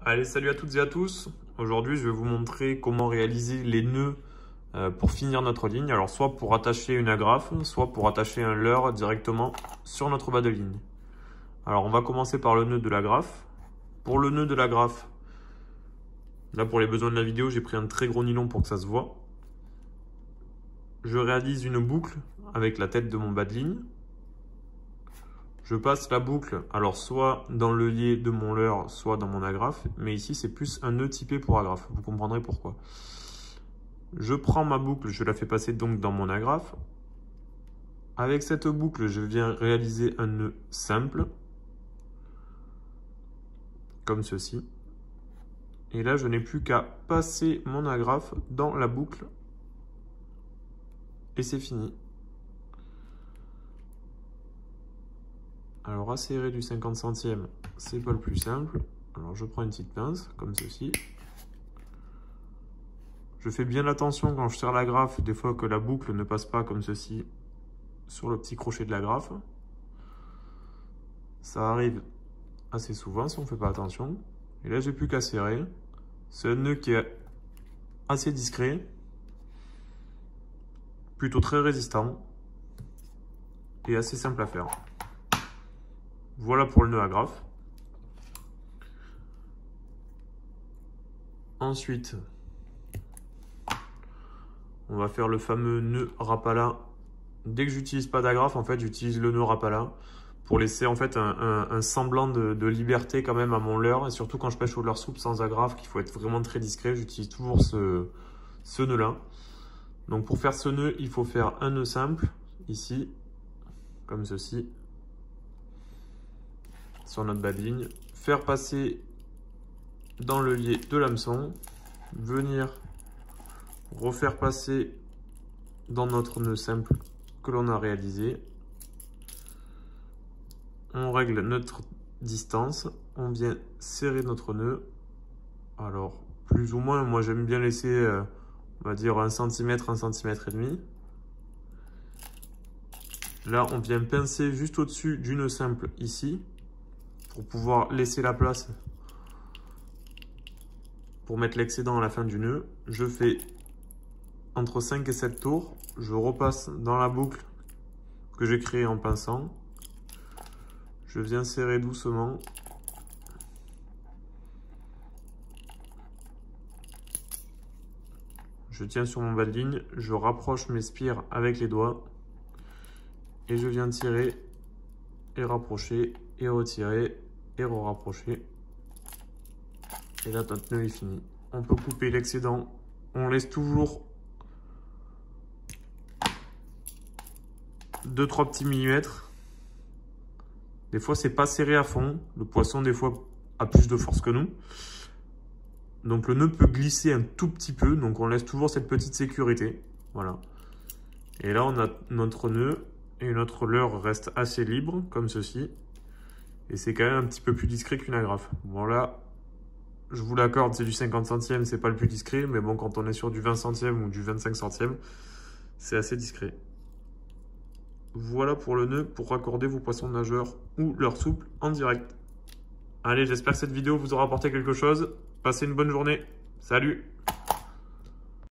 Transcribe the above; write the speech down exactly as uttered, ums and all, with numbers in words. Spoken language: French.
Allez, salut à toutes et à tous. Aujourd'hui, je vais vous montrer comment réaliser les nœuds euh, pour finir notre ligne. Alors, soit pour attacher une agrafe, soit pour attacher un leurre directement sur notre bas de ligne. Alors, on va commencer par le nœud de l'agrafe. Pour le nœud de l'agrafe, là, pour les besoins de la vidéo, j'ai pris un très gros nylon pour que ça se voit. Je réalise une boucle avec la tête de mon bas de ligne. Je passe la boucle, alors soit dans l'œillet de mon leurre, soit dans mon agrafe, mais ici c'est plus un nœud typé pour agrafe, vous comprendrez pourquoi. Je prends ma boucle, je la fais passer donc dans mon agrafe. Avec cette boucle, je viens réaliser un nœud simple, comme ceci. Et là, je n'ai plus qu'à passer mon agrafe dans la boucle, et c'est fini. Alors, à serrer du cinquante centièmes, c'est pas le plus simple. Alors, je prends une petite pince, comme ceci. Je fais bien attention quand je serre l'agrafe, des fois que la boucle ne passe pas comme ceci sur le petit crochet de l'agrafe. Ça arrive assez souvent si on ne fait pas attention. Et là, j'ai plus qu'à serrer. C'est un nœud qui est assez discret, plutôt très résistant et assez simple à faire. Voilà pour le nœud agrafe. Ensuite, on va faire le fameux nœud Rapala. Dès que j'utilise pas d'agrafe, en fait, j'utilise le nœud Rapala pour laisser en fait un, un, un semblant de, de liberté quand même à mon leurre. Et surtout quand je pêche au leurre souple sans agrafe, qu'il faut être vraiment très discret, j'utilise toujours ce, ce nœud-là. Donc pour faire ce nœud, il faut faire un nœud simple ici, comme ceci, sur notre bas de ligne, faire passer dans l'œillet de l'hameçon, venir refaire passer dans notre nœud simple que l'on a réalisé. On règle notre distance, on vient serrer notre nœud. Alors plus ou moins, moi j'aime bien laisser euh, on va dire un centimètre, un centimètre et demi. Là on vient pincer juste au-dessus du nœud simple ici, pour pouvoir laisser la place pour mettre l'excédent à la fin du nœud. Je fais entre cinq et sept tours, je repasse dans la boucle que j'ai créée en pinçant, je viens serrer doucement, je tiens sur mon bas de ligne, je rapproche mes spires avec les doigts et je viens tirer et rapprocher et retirer et re-rapprocher. Et là, notre nœud est fini. On peut couper l'excédent. On laisse toujours deux trois petits millimètres. Des fois, c'est pas serré à fond. Le poisson, des fois, a plus de force que nous. Donc, le nœud peut glisser un tout petit peu. Donc, on laisse toujours cette petite sécurité. Voilà. Et là, on a notre nœud. Et notre leurre reste assez libre, comme ceci. Et c'est quand même un petit peu plus discret qu'une agrafe. Bon là, je vous l'accorde, c'est du cinquante centièmes, c'est pas le plus discret. Mais bon, quand on est sur du vingt centièmes ou du vingt-cinq centièmes, c'est assez discret. Voilà pour le nœud pour raccorder vos poissons nageurs ou leurre souple en direct. Allez, j'espère que cette vidéo vous aura apporté quelque chose. Passez une bonne journée. Salut!